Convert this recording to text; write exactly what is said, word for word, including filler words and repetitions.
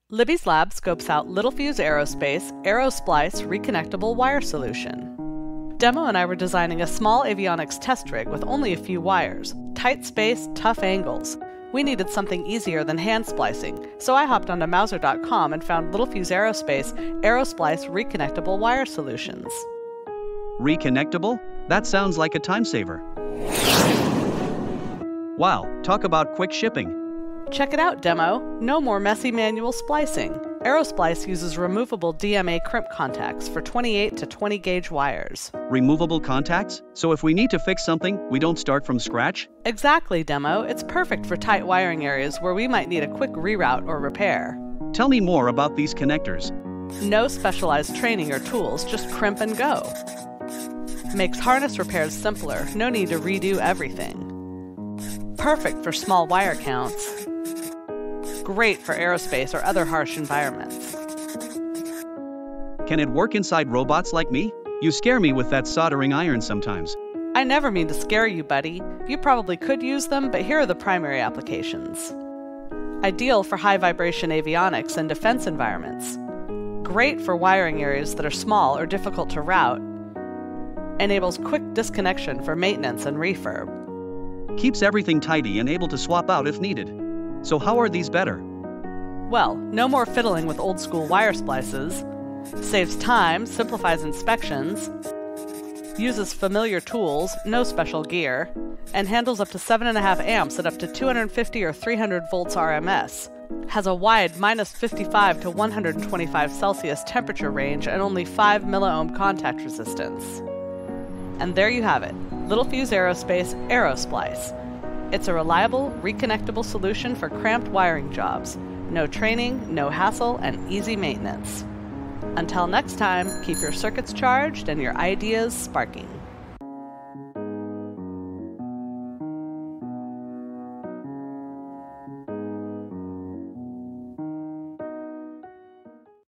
Libby's lab scopes out Littelfuse Aerospace Aerosplice Reconnectable Wire Solution. Demo and I were designing a small avionics test rig with only a few wires, tight space, tough angles. We needed something easier than hand splicing, so I hopped onto Mouser dot com and found Littelfuse Aerospace Aerosplice Reconnectable Wire Solutions. Reconnectable? That sounds like a time saver. Wow, talk about quick shipping. Check it out, Demo. No more messy manual splicing. Aerosplice uses removable D M A crimp contacts for twenty-eight to twenty gauge wires. Removable contacts? So if we need to fix something, we don't start from scratch? Exactly, Demo. It's perfect for tight wiring areas where we might need a quick reroute or repair. Tell me more about these connectors. No specialized training or tools, just crimp and go. Makes harness repairs simpler, no need to redo everything. Perfect for small wire counts. Great for aerospace or other harsh environments. Can it work inside robots like me? You scare me with that soldering iron sometimes. I never mean to scare you, buddy. You probably could use them, but here are the primary applications. Ideal for high vibration avionics and defense environments. Great for wiring areas that are small or difficult to route. Enables quick disconnection for maintenance and refurb. Keeps everything tidy and able to swap out if needed. So how are these better? Well, no more fiddling with old school wire splices. Saves time, simplifies inspections. Uses familiar tools, no special gear. And handles up to seven point five amps at up to two hundred fifty or three hundred volts R M S. Has a wide minus fifty-five to one hundred twenty-five Celsius temperature range and only five milliohm contact resistance. And there you have it, Littelfuse Aerospace Aerosplice. It's a reliable, reconnectable solution for cramped wiring jobs. No training, no hassle, and easy maintenance. Until next time, keep your circuits charged and your ideas sparking.